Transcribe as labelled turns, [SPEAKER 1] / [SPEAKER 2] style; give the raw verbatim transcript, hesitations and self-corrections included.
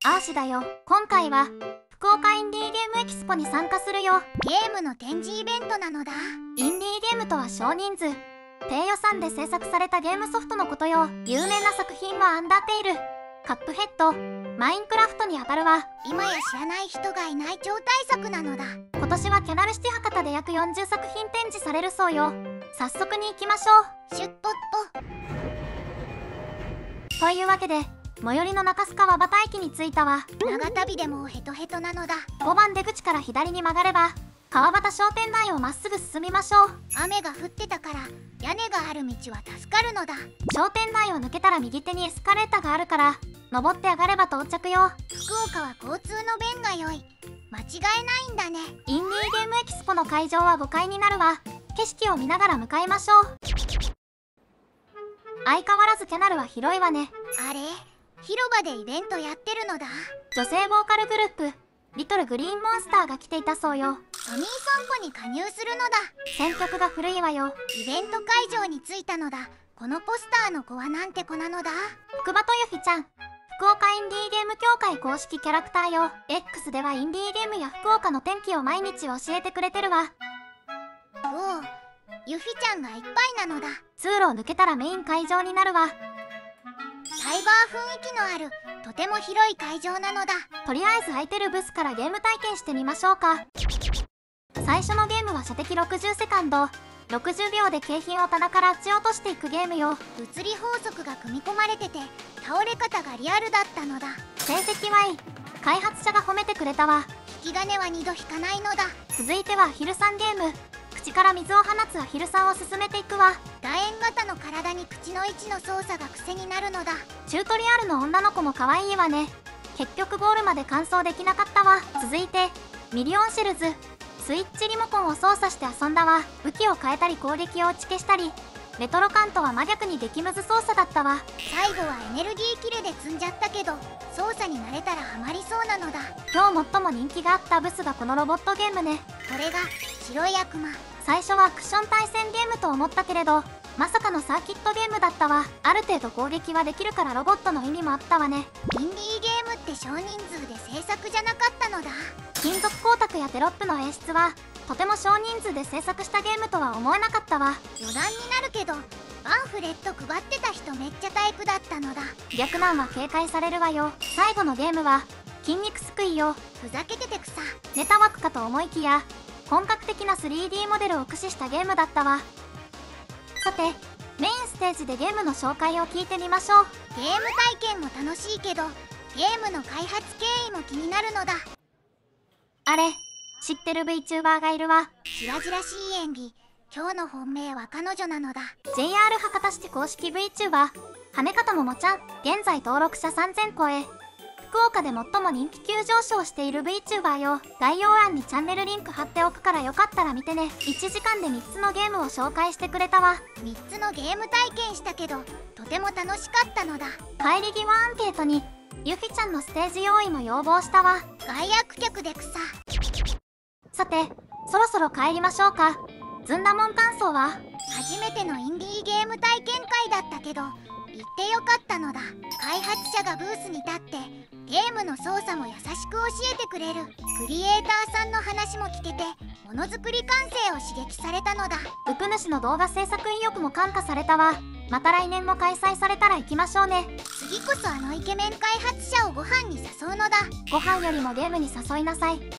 [SPEAKER 1] あーしだよ。今回は福岡インディーゲームエキスポに参加するよ。
[SPEAKER 2] ゲームの展示イベントなのだ。
[SPEAKER 1] インディーゲームとは少人数低予算で制作されたゲームソフトのことよ。有名な作品はアンダーテイル、カップヘッド、マインクラフトにあたるわ。
[SPEAKER 2] 今や知らない人がいない超大作なのだ。
[SPEAKER 1] 今年はキャナルシティ博多で約よんじゅっさく品展示されるそうよ。早速に行きましょ
[SPEAKER 2] シュッポッ
[SPEAKER 1] う。というわけで最寄りの中須川端駅に着いたわ。
[SPEAKER 2] 長旅でもヘトヘトなのだ。
[SPEAKER 1] ごばん出口から左に曲がれば川端商店街をまっすぐ進みましょう。
[SPEAKER 2] 雨が降ってたから屋根がある道は助かるのだ。
[SPEAKER 1] 商店街を抜けたら右手にエスカレーターがあるから登って上がれば到着よ。
[SPEAKER 2] 福岡は交通の便が良い。間違いないんだね。
[SPEAKER 1] インディーゲームエキスポの会場はごかいになるわ。景色を見ながら向かいましょう。相変わらずキャナルは広いわね。
[SPEAKER 2] あれ、広場でイベントやってるのだ。
[SPEAKER 1] 女性ボーカルグループリトルグリーンモンスターが来ていたそうよ。
[SPEAKER 2] ソニー散歩に加入するのだ。
[SPEAKER 1] 選曲が古いわよ。
[SPEAKER 2] イベント会場に着いたのだ。このポスターの子はなんて子なのだ。
[SPEAKER 1] 福場とゆひちゃん、福岡インディーゲーム協会公式キャラクターよ。 X ではインディーゲームや福岡の天気を毎日教えてくれてるわ。
[SPEAKER 2] おお、ゆひちゃんがいっぱいなのだ。
[SPEAKER 1] 通路を抜けたらメイン会場になるわ。
[SPEAKER 2] サイバー雰囲気のあるとても広い会場なのだ。
[SPEAKER 1] とりあえず空いてるブースからゲーム体験してみましょうか。最初のゲームは射的ろくじゅうセカンド、ろくじゅうびょうで景品を棚から撃ち落としていくゲームよ。
[SPEAKER 2] 物理法則が組み込まれてて倒れ方がリアルだったのだ。
[SPEAKER 1] 成績はいい。開発者が褒めてくれたわ。
[SPEAKER 2] 引き金はにど引かないのだ。
[SPEAKER 1] 続いてはアヒルさんゲーム。口から水を放つアヒルさんを進めていくわ。
[SPEAKER 2] 楕円型の体に口の位置の操作が癖になるのだ。
[SPEAKER 1] チュートリアルの女の子も可愛いわね。結局ゴールまで完走できなかったわ。続いてミリオンシェルズ。スイッチリモコンを操作して遊んだわ。武器を変えたり攻撃を打ち消したり、レトロ感とは真逆に激ムズ操作だったわ。
[SPEAKER 2] 最後はエネルギー切れで積んじゃったけど操作に慣れたらハマりそうなのだ。
[SPEAKER 1] 今日最も人気があったブスがこのロボットゲームね。
[SPEAKER 2] これが白い悪魔。
[SPEAKER 1] 最初はアクション対戦ゲームと思ったけれどまさかのサーキットゲームだったわ。ある程度攻撃はできるからロボットの意味もあったわね。
[SPEAKER 2] インディーゲームって少人数で制作じゃなかったのだ。
[SPEAKER 1] 金属光沢やテロップの演出はとても少人数で制作したゲームとは思えなかったわ。
[SPEAKER 2] 余談になるけどパンフレット配ってた人めっちゃタイプだったのだ。
[SPEAKER 1] 逆難は警戒されるわよ。最後のゲームは筋肉すくいよ。
[SPEAKER 2] ふざけててくさ。
[SPEAKER 1] ネタ枠かと思いきや本格的な スリーディー モデルを駆使したゲームだったわ。さてメインステージでゲームの紹介を聞いてみましょう。
[SPEAKER 2] ゲーム体験も楽しいけどゲームの開発経緯も気になるのだ。
[SPEAKER 1] あれ知ってる VTuber がいるわ。
[SPEAKER 2] 白々しい演技。今日の本命は彼女なのだ。
[SPEAKER 1] ジェイアール 博多市公式 VTuber 羽方ももちゃん。現在登録者さんぜん超え。福岡で最も人気急上昇している VTuber よ。概要欄にチャンネルリンク貼っておくからよかったら見てね。いちじかんでみっつのゲームを紹介してくれたわ。
[SPEAKER 2] みっつのゲーム体験したけどとても楽しかったのだ。
[SPEAKER 1] 帰り際アンケートにゆきちゃんのステージ用意も要望したわ。
[SPEAKER 2] 害悪客で草。
[SPEAKER 1] さてそろそろ帰りましょうか。ずんだもん感想は
[SPEAKER 2] 初めてのインディーゲーム体験会だったけど行ってよかったのだ。開発者がブースに立ってゲームの操作も優しく教えてくれる。クリエイターさんの話も聞けてものづくり感性を刺激されたのだ。
[SPEAKER 1] ウプ主の動画制作意欲も感化されたわ。また来年も開催されたら行きましょうね。
[SPEAKER 2] 次こそあのイケメン開発者をご飯に誘うのだ。
[SPEAKER 1] ご飯よりもゲームに誘いなさい。